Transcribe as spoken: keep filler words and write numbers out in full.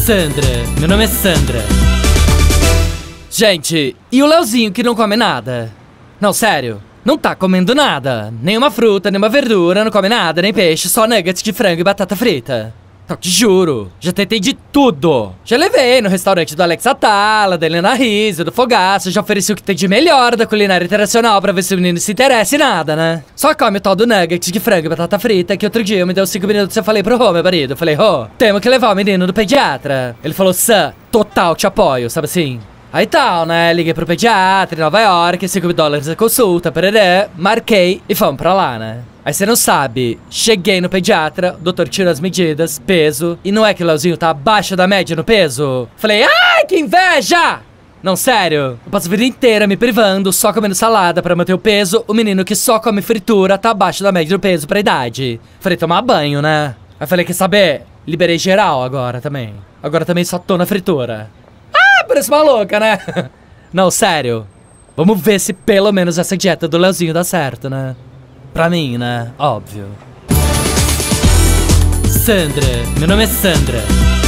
Sandra, meu nome é Sandra. Gente, e o Leozinho que não come nada? Não, sério, não tá comendo nada. Nenhuma fruta, nenhuma verdura, não come nada, nem peixe, só nuggets de frango e batata frita. Não, te juro, já tentei de tudo. Já levei no restaurante do Alex Atala, da Helena Rizzo, do Fogaço, já ofereci o que tem de melhor da culinária internacional pra ver se o menino se interessa e nada, né? Só come o tal do nugget de frango e batata frita que outro dia eu me deu cinco minutos e eu falei pro Rô, meu marido. Eu falei, Rô, temos que levar o menino do pediatra. Ele falou, Sam, total, te apoio, sabe assim? Aí tal, né? Liguei pro pediatra em Nova York, cinco dólares a consulta, pereré, marquei e fomos pra lá, né? Aí você não sabe, cheguei no pediatra, o doutor tirou as medidas, peso, e não é que o Leozinho tá abaixo da média no peso? Falei, ai, que inveja! Não, sério, eu passo a vida inteira me privando, só comendo salada pra manter o peso, o menino que só come fritura tá abaixo da média do peso pra idade. Falei, tomar banho, né? Aí falei, quer saber? Liberei geral agora também. Agora também só tô na fritura. Ah, parece maluca, né? Não, sério, vamos ver se pelo menos essa dieta do Leozinho dá certo, né? Pra mim, né? Óbvio. Sandra, meu nome é Sandra.